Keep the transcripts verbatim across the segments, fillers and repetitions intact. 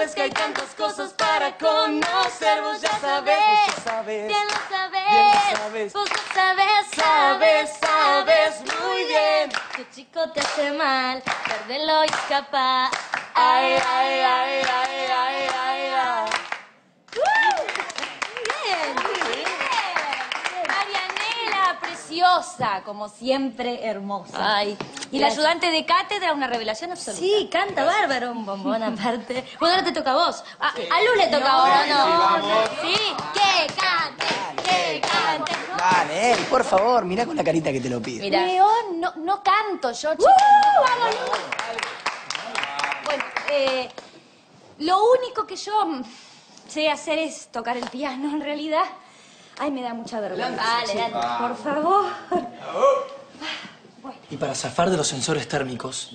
sabes que hay tantas cosas para conocer. Vos ya sabes, vos ya sabes, bien lo sabes, bien lo sabes. vos lo sabes, Sabes, sabes muy bien. Tu chico te hace mal, perdelo y escapa. Ay, ay, ay, ay, ay, ay, ay. Bien, bien. Marianela, preciosa, como siempre, hermosa. Ay, y la ayudante de cátedra, una revelación absoluta. Sí, canta bárbaro, un bombón aparte. Bueno, ahora te toca a vos. A, a Lu le toca ahora, ¿no? Sí, que cante, que cante. Dale, ey, por favor, mirá con la carita que te lo pide. Mira. León, no, no canto yo, chicos. ¡Uh! ¡Vamos, Lu! Bueno, eh, lo único que yo mm, sé hacer es tocar el piano, en realidad. Ay, me da mucha vergüenza. Dale, dale. Por favor. Y para zafar de los sensores térmicos...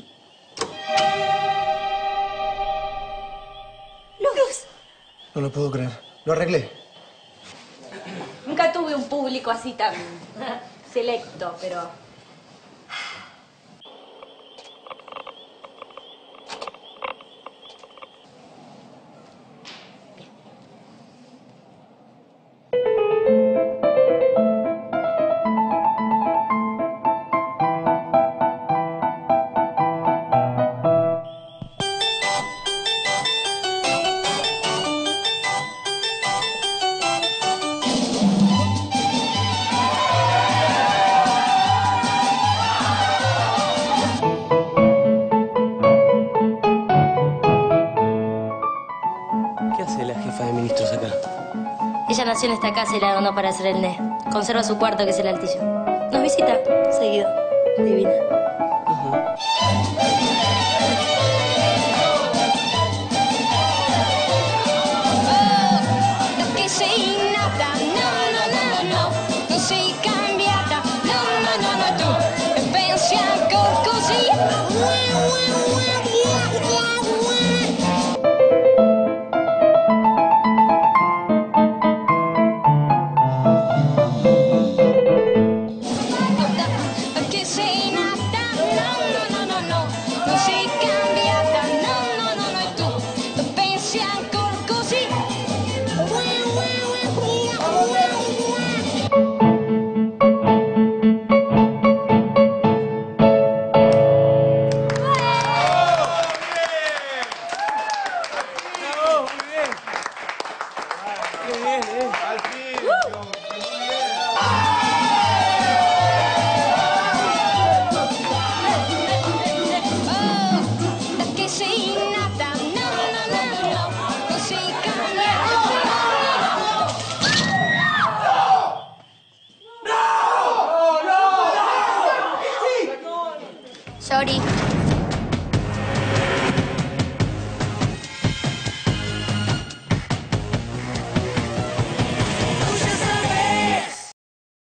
Luz. No lo puedo creer. Lo arreglé. Nunca tuve un público así tan selecto, pero... ¿Qué hace la jefa de ministros acá? Ella nació en esta casa y la donó para hacer el N E. Conserva su cuarto, que es el altillo. Nos visita seguido. Divina. Che sei nata, no, no, no, no, non sei cambiata, no, no, no, no, tu pensi ancora così? Che sei nata, no, no, no, no, no, non sei cambiata, no, no, no, no, tu pensi ancora così? Che sei nata, no, no, no, no, no, non sei cambiata. Sorry.